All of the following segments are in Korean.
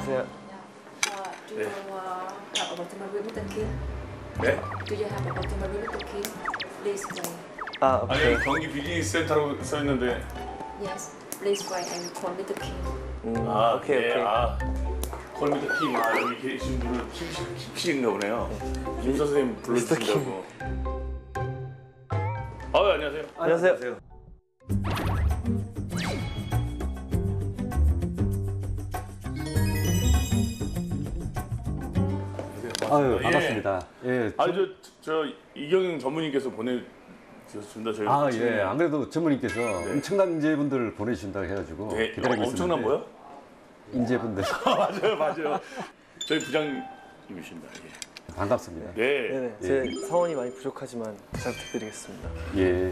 안녕하세요. Do you have appointment with Mr. Kim? 네? Do you have appointment with Mr. Kim? Please wait. 아, 아니 오케이. 여기 경기 비즈니스 센터라고 써 있는데. Yes, please wait and call Mr. Kim. 오케이, 예, 오케이. 콜미터 팀. 여기 계신 분은 김씨인가 보네요. 김 선생님 불러주신다고. 안녕하세요. 안녕하세요. 아유, 예. 반갑습니다. 예. 저 이경영 전무님께서 보내주셨습니다. 저희 아, 지금. 예. 안 그래도 전무님께서 엄청난 인재분들 보내주신다고 해가지고 네, 기다리고 있었는데. 엄청난 뭐요? 인재분들. 맞아요. 저희 부장님이십니다. 예. 반갑습니다. 네. 네네. 제 사원이 많이 부족하지만 잘 부탁드리겠습니다. 예.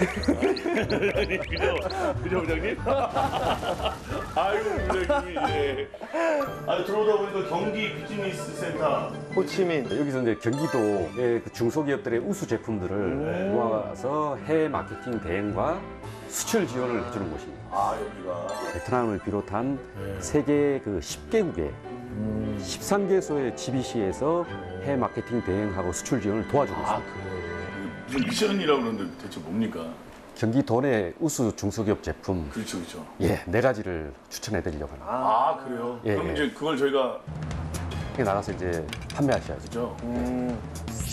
그죠 부장님? 아이고 부장님이 예. 들어오다 보니까 경기 비즈니스 센터. 호치민. 여기서 이제 경기도의 그 중소기업들의 우수 제품들을 모아서 해외 마케팅 대행과 수출 지원을 해주는 곳입니다. 여기가. 베트남을 비롯한 세계 그 10개국에 13개소의 GBC에서 해외 마케팅 대행하고 수출 지원을 도와주고 있습니다. 그래요. 무슨 미션이라고 그러는데 대체 뭡니까? 경기도 내 우수 중소기업 제품 그렇죠. 예, 4가지를 추천해 드리려고 합니다. 그래요? 예, 그럼 예. 이제 그걸 저희가 나가서 이제 판매하셔야죠. 그죠?